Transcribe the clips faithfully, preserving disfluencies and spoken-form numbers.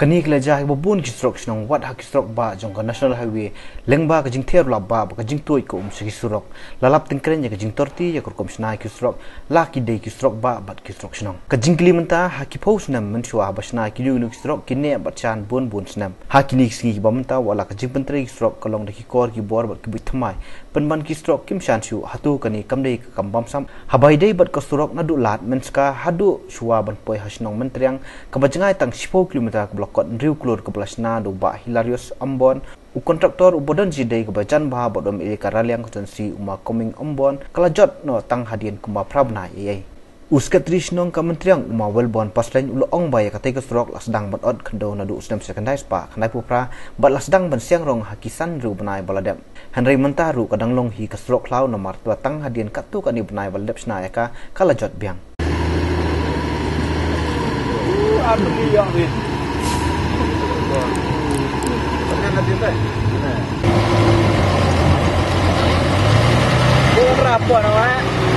Kani kelajah babun kisrok senong wat hak kisrok ba jong national highway lengba ke jing ter laba ba ke jing toy ko um kisrok lalap tingkren ya ke jing torti ya kur kom snai kisrok laki dei kisrok ba bat kisrok senong ke jing klimenta haki pos nam menshwa ba snai kilu nu kisrok kine bat chan bon bon snam haki ni singi ba menta wala ke jing pentre kisrok kolong de ki kor ki bor bat ki bitmai penban kisrok kim shan chu hatu kani kamdei ke kambam sam habai dei bat kisrok na du lat menska hadu shwa ban poi hasnong mentriang ke bajangai tang sepuluh kilometer blokot riu klur ke belasna do ba hilarious ambon u kontraktor ubodon jidai ke bajan bah bodom iri karaliang konsensi uma coming ambon kalajot no tang hadian kumba prabna yai uskatris nong kementerian uma welbon paslain ulo ong baya katai kesrok lasdang badot kendo nadu usdam sekandai spa kanai pupra bat lasdang ban siang rong hakisan ru benai baladep Henry mentaru kadang long hi kesrok lau nomor tua tang hadian katu kani benai baladep snayaka kalajot biang ăn được đi dọn gì nên là tiến đây cô rạp của nó á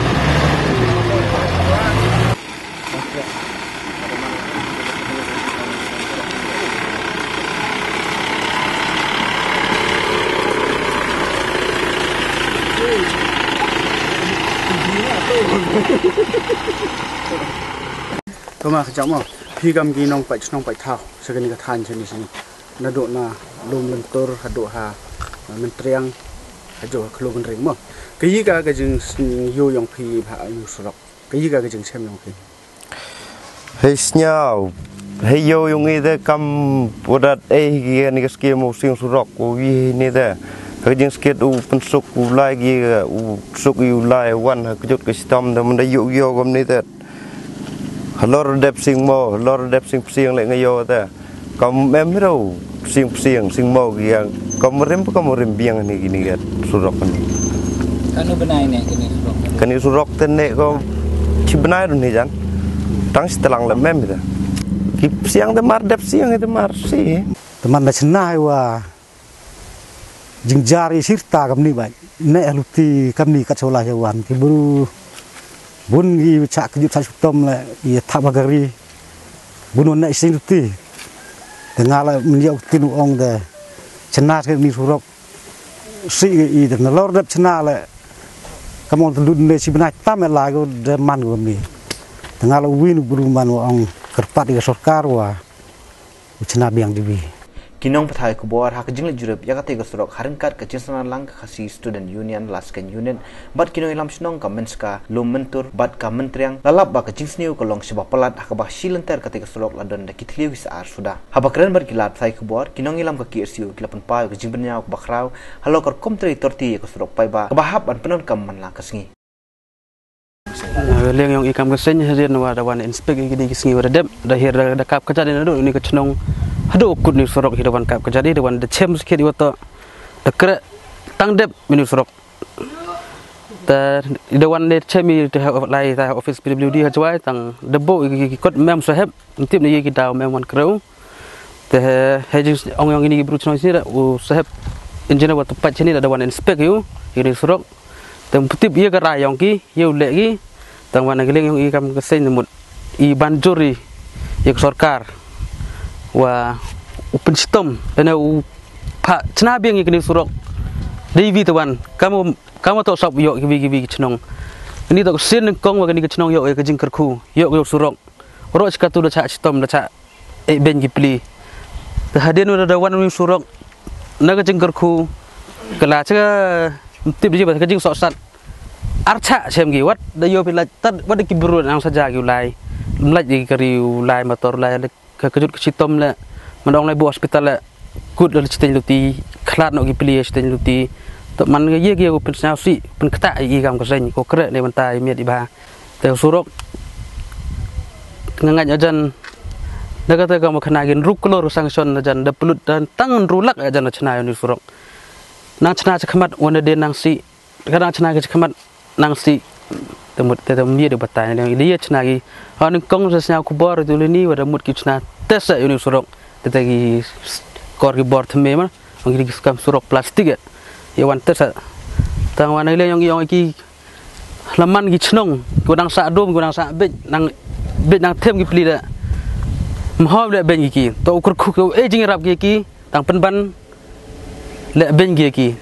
Tôi mà cháu mà khi cầm cái nong phải nong phải thao sẽ cái này than trên này nó độ na lùm lên tor hạt độ hà mình triang hạt độ khlo bên rừng mà cái gì cả cái chừng yêu用phi hạ yêu sọc cái gì cả cái chừng xem用phi hay nhau hay yêu用cái đó cầm bộ đặt ấy cái này cái skia một xương sọc của gì này đó cái chừng skia u phân sọc u lai cái u sọc u lai one cái chút cái stom đó mình đã yêu yêu cái này đó lor dep sing mo lor dep sing siang le ngayo ta kom em ro sing siang sing mo giang kom rem kom rem biang ni gini gat surok ni kan benai ne kini surok kani surok ten ne ko ci benai ru ni jan tang setelang le mem ta ki siang te mar dep siang te mar si teman na chenai wa jingjari sirta kam ni ba ne luti kam ni kat sola jawan ki buru bun gi chak kejut sa sutom la ia tabagari bunun na sing ti tengala menjau tinu ong de chena ke ni surok si i de lor dep chena la kamon tundun de si benai tam la go de man go mi tengala win buruman ong kerpat di sarkar wa chena biang dibi Kinong pathai kubor hak jingle jurup yakate gosrok harengkat ke cinsana lang khasi student union lasken union bat kinong ilam snong ka menska lum mentur bat ka mentriang lalap ba ke cinsniu kolong sebab pelat hak bah silenter kate gosrok ladon da kitliu wis ar suda habakren bar kilat pathai kubor kinong ilam ka kirsiu kilapan pai ke jingbenyaw ke bakrau halo kor komtri torti gosrok pai ba bahap an penon kam man la kasngi leng yang ikam kesen hadian wa dawan inspek gidi kisngi wadem dahir da kap kejadian adu ini kecenong Aduh, kut ni surok hidupan kap kejadi dewan the chem sikit iwata dekre tang dep menu surok ta dewan de chemi te lai ta office P W D hajwai tang debo ikot mem sahab ntip ni ki daw mem wan kreu te hejing ong yang ini bru chno sira u sahab engineer wat pat chini dewan inspek yu ini surok tang putip ye ka rayong ki yu le ki tang wan geleng yang ikam kesen mut i banjuri ik sarkar wa open system dan u pak cina biang ini surok Dewi tuan kamu kamu tahu sab yok kibi kibi cenong ini tak sen kong wa kini cenong yok ke jing kerku yok yok surok ro sekatu da cak system da cak e ben gipli hadian udah dawan ni surok na ke jing kerku kala cha tip di ba ke jing sok sat archa sem gi wat da yo pilaj tad wat ki buru nang saja gi ulai mlaj di kari ulai motor ulai kejut ke sitom le mandong le bu hospital le kut le citen luti khlat no gi pli citen luti to man ge ye ge pen sao si pen kata i gam ka sen ko kre le bantai miet iba te surok ngangaj ajan daga te gam khana gin ruk klor sanction ajan de pelut dan tang rulak ajan chna ni surok nang chna chakmat wona de nang si kadang chna ge chakmat nang si temut te temia de batai yang dia chna gi han kong sa snya kubor tu ni wada mut ki chna tes uni surok te gi kor gi bor thme ma ngi gi skam surok plastik ya wan tes tang wan ile yang yang ki laman gi chnong ko dang sa dom ko dang sa bet nang bet nang them gi pli da mhob le ben ki to ukur khu eh jing rap ki tang pen ban le ben ki